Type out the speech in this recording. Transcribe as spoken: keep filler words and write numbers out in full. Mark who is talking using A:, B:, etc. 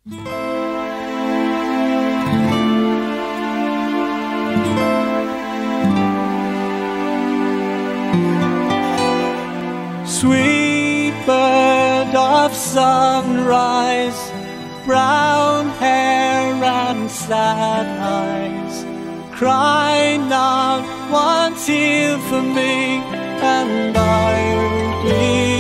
A: Sweet bird of sunrise, brown hair and sad eyes, cry not once here for me, and I'll be